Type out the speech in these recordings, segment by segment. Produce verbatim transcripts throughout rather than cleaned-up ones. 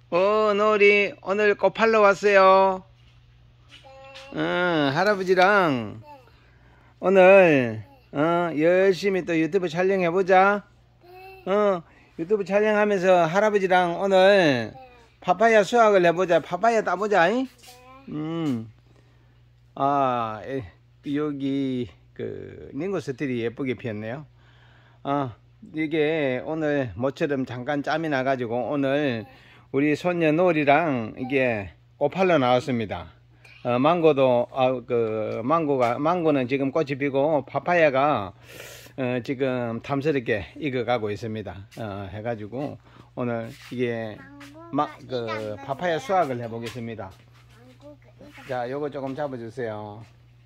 어, 노을이 오늘 꽃 팔러 왔어요. 네. 어, 할아버지랑 네. 오늘 어, 열심히 또 유튜브 촬영해보자. 네. 어, 유튜브 촬영하면서 할아버지랑 오늘 네. 파파야 수확을 해보자. 파파야 따보자. 네. 음. 아, 여기 그 닝고스틸이 예쁘게 피었네요. 아, 이게 오늘 모처럼 잠깐 짬이 나가지고 오늘 우리 손녀 노을이랑 이게 꽃 팔러 나왔습니다. 어, 망고도 아, 그 망고가 망고는 지금 꽃이 피고 파파야가 어, 지금 탐스럽게 익어가고 있습니다. 어, 해가지고 오늘 이게 마, 그 파파야 수확을 해보겠습니다. 자, 요거 조금 잡아주세요.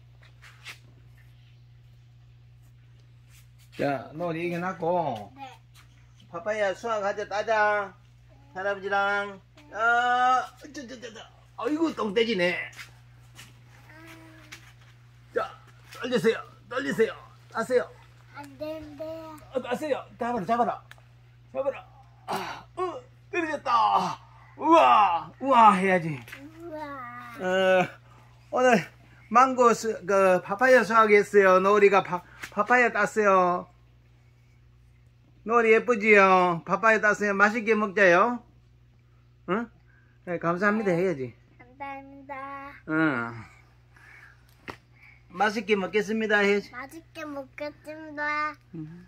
자, 노을이 익어놨고 네. 파파야 수확하자. 따자. 할아버지랑 아, 저, 저, 저, 저. 아이고 똥돼지네. 자, 떨리세요. 떨리세요. 따세요. 안 된대요. 어, 따세요. 잡아라, 잡아라. 잡아라. 아, 어, 떨어졌다. 우와, 우와 해야지. 우와. 어, 오늘 망고 수, 그 파파야 수확했어요. 노을이가 파, 파파야 땄어요. 노을이 예쁘지요? 파파야 땄어요. 맛있게 먹자요. 응? 네, 감사합니다 해야지. 감사합니다. 응. 맛있게 먹겠습니다 해야지. 맛있게 먹겠습니다. 음.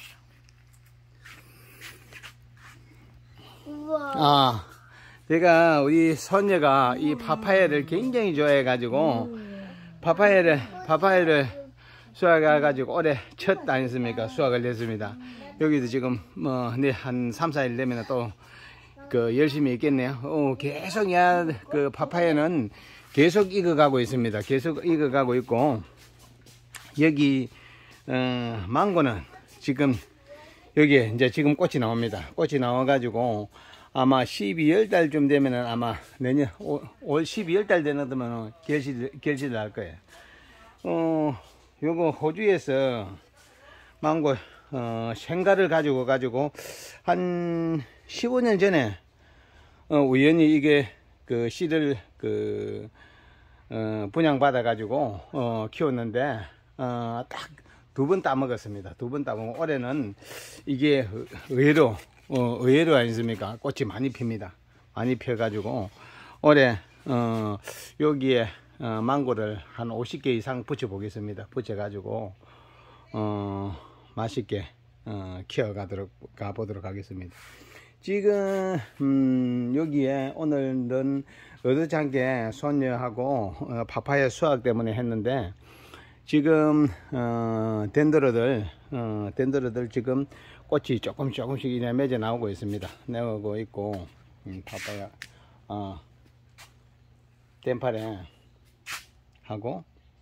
우와. 아, 제가 우리 손녀가 이 파파야를 굉장히 좋아해가지고 파파야를 파파야를 수확해가지고 올해 첫 아니습니까? 수확을 했습니다. 여기도 지금 뭐 네, 한 삼, 사 일 되면 또 그 열심히 있겠네요. 어, 계속 야, 그 파파야는 계속 익어가고 있습니다. 계속 익어가고 있고 여기 어, 망고는 지금 여기에 이제 지금 꽃이 나옵니다. 꽃이 나와가지고 아마 십이월 달쯤 되면은 아마 내년 올 십이월 달 되면 결실 결실을 할 거예요. 어, 요거 호주에서 망고 어, 생가를 가지고 가지고 한 십오 년 전에 어, 우연히 이게 그 씨를 그 어, 분양받아 가지고 어, 키웠는데 어, 딱 두 번 따먹었습니다. 두 번 따먹고 올해는 이게 의외로 어, 의외로 아니습니까? 꽃이 많이 핍니다. 많이 펴 가지고 올해 어, 여기에 어, 망고를 한 오십 개 이상 붙여 보겠습니다. 붙여 가지고 어, 맛있게 어, 키워가도록 가보도록 하겠습니다. 지금 음, 여기에 오늘은 어두장게 손녀하고 어, 파파야 수확 때문에 했는데 지금 어, 덴드로들 어, 덴드로들 지금 꽃이 조금씩 조금씩 이제 맺어 나오고 있습니다. 나오고 있고 음, 파파야 어, 덴파레 하고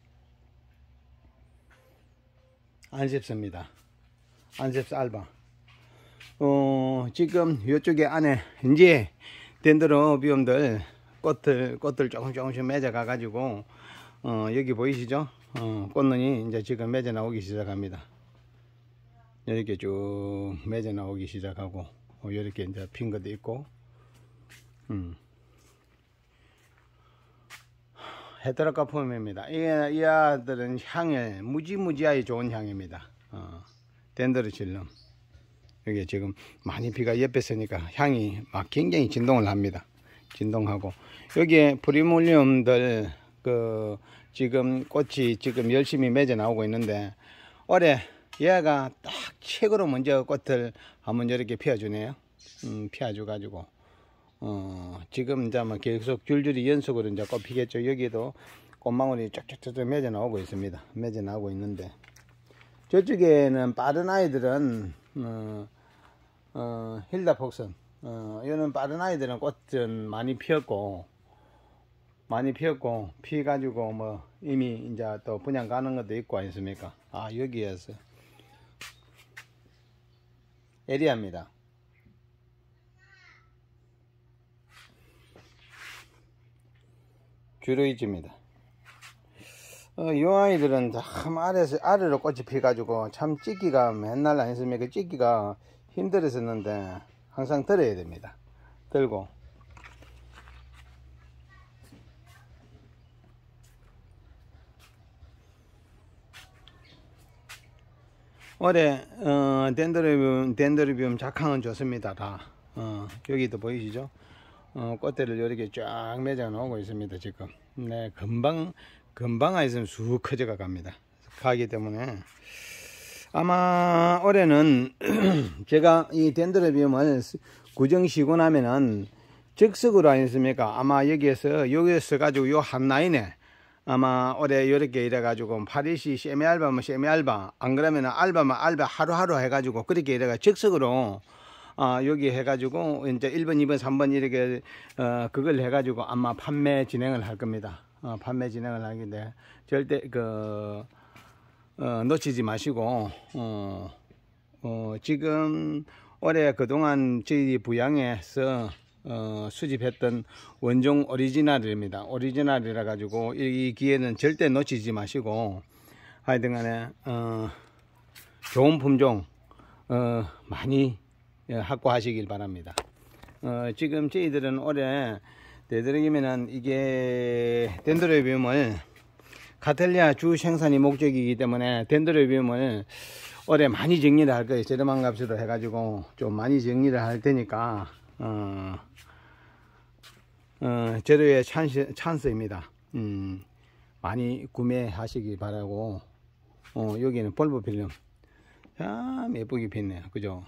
안셉스입니다. 안셉스 알바. 어, 지금 이쪽에 안에 이제 덴드로비움들 꽃들 꽃들 조금 조금씩 맺어 가 가지고 어, 여기 보이시죠? 어, 꽃눈이 이제 지금 맺어 나오기 시작합니다. 이렇게 쭉 맺어 나오기 시작하고 어, 이렇게 이제 핀 것도 있고 음. 헤테로카폼입니다. 이, 이 아들은 향이 무지무지하게 좋은 향입니다. 어, 덴드로칠럼. 여기 지금 많이 비가 옆에 서니까 향이 막 굉장히 진동을 합니다. 진동하고 여기에 프리몰리움들 그 지금 꽃이 지금 열심히 맺어 나오고 있는데 올해 얘가 딱 최고로 먼저 꽃을 한번 이렇게 피워주네요. 음, 피워줘 가지고 어, 지금 이제 뭐 계속 줄줄이 연속으로 이제 꽃 피겠죠. 여기도 꽃망울이 쫙쫙쫙 맺어 나오고 있습니다. 맺어 나오고 있는데 저쪽에는 빠른 아이들은 어, 어, 힐다 폭선 어, 이거는 빠른 아이들은 꽃은 많이 피었고 많이 피었고 피 가지고 뭐 이미 이제 또 분양 가는 것도 있고 아니습니까? 아, 여기에서 에리아입니다. 주로이즈입니다. 어, 이 아이들은 참 아래에서 아래로 꽃이 피가지고 참 찍기가 맨날 아니습니까? 찍기가 힘들었었는데 항상 들어야 됩니다. 들고 올해 어, 덴드로비움, 덴드로비움 작황은 좋습니다. 다 어, 여기도 보이시죠? 어, 꽃대를 이렇게 쫙 맺어 놓고 있습니다. 지금 네, 금방 금방 있으면 쑥 커져가 갑니다. 가기 때문에 아마 올해는 제가 이 덴드로비움을 구정시고 나면은 적석으로 아니습니까? 아마 여기에서 여기에서 가지고 요 한 라인에 아마 올해 이렇게 이래 가지고 파리시 세미 알바면 세미 알바, 안 그러면 알바면 알바 하루하루 해 가지고 그렇게 이래가 적석으로 어, 여기 해 가지고 이제 일 번, 이 번, 삼 번 이렇게 어, 그걸 해 가지고 아마 판매 진행을 할 겁니다. 어, 판매 진행을 하긴데 절대 그 어, 놓치지 마시고 어, 어, 지금 올해 그동안 저희 부양에서 어, 수집했던 원종 오리지널입니다. 오리지널이라 가지고 이 기회는 절대 놓치지 마시고 하여튼간에 어, 좋은 품종 어, 많이 확보하시길 바랍니다. 어, 지금 저희들은 올해 되도록이면은 이게 덴드로비움을 카텔리아 주 생산이 목적이기 때문에 덴드로비움을 올해 많이 정리를 할 거예요. 저렴한 값으로 해가지고 좀 많이 정리를 할 테니까 어, 어, 재료의 찬스, 찬스입니다. 음, 많이 구매하시기 바라고 어, 여기는 볼보 필름 참 예쁘게 폈네요. 그죠?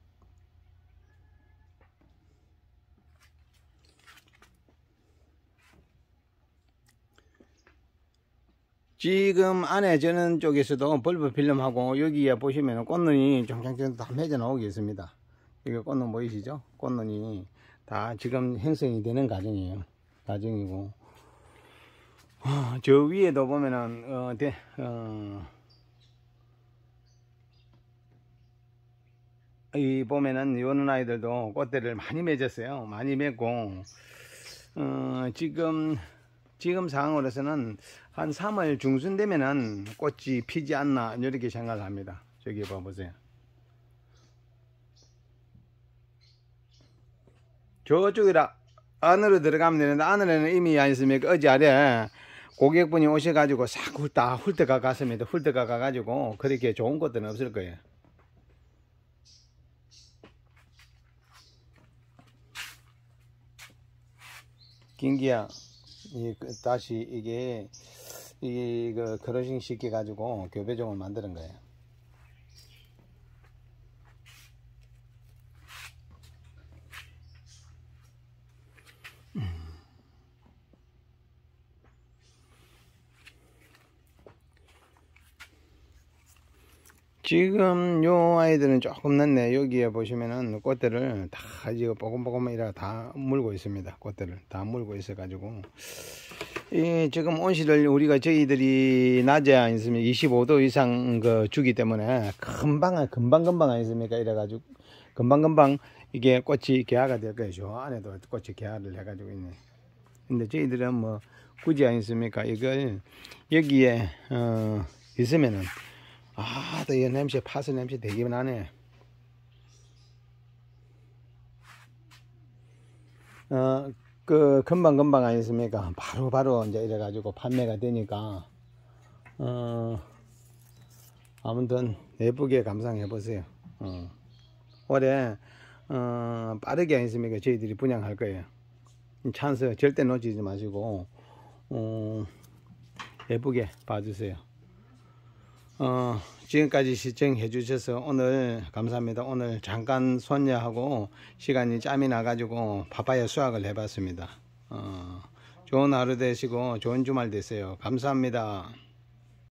지금 안에 저는 쪽에서도 볼브 필름하고 여기에 보시면 꽃눈이 쫑쫑쫑 다 맺어 나오고 있습니다. 여기 꽃눈 보이시죠? 꽃눈이 다 지금 형성이 되는 과정이에요. 과정이고 어, 저 위에도 보면은 어, 대, 어, 이 보면은 요런 아이들도 꽃대를 많이 맺었어요. 많이 맺고 어, 지금 지금 상황으로서는 한 삼월 중순 되면은 꽃이 피지 않나 이렇게 생각을 합니다. 저기 봐보세요. 저쪽이라 안으로 들어가면 되는데 안으로는 이미 아니습니까? 어제 아래 고객분이 오셔가지고 싹 훑다 훑다가 갔습니다. 훑다가 가가지고 그렇게 좋은 꽃들은 없을 거예요. 김기야, 이, 다시 이게 이거 크러싱 시켜 가지고 교배종을 만드는 거예요. 지금 요 아이들은 조금 늦네. 여기에 보시면은 꽃들을 다 이거 뽀금뽀금 이라 다 물고 있습니다. 꽃들을 다 물고 있어 가지고 이 지금 온실을 우리가 저희들이 낮에 아니습니까 이십오 도 이상 그 주기 때문에 금방 금방 금방 아니습니까 이래 가지고 금방 금방 이게 꽃이 개화가 될 거예요. 저 안에도 꽃이 개화를 해 가지고 있네. 근데 저희들은 뭐 굳이 아니습니까 이걸 여기에 어 있으면은 아, 또 이 냄새, 파스 냄새 되게 나네. 어, 그, 금방금방 아니습니까? 바로바로 바로 이제 이래가지고 판매가 되니까, 어, 아무튼 예쁘게 감상해보세요. 어, 올해, 어, 빠르게 아니습니까? 저희들이 분양할 거예요. 찬스 절대 놓치지 마시고, 어, 예쁘게 봐주세요. 어, 지금까지 시청해 주셔서 오늘 감사합니다. 오늘 잠깐 손녀하고 시간이 짬이 나가지고 파파야 수확을 해봤습니다. 어, 좋은 하루 되시고 좋은 주말 되세요. 감사합니다.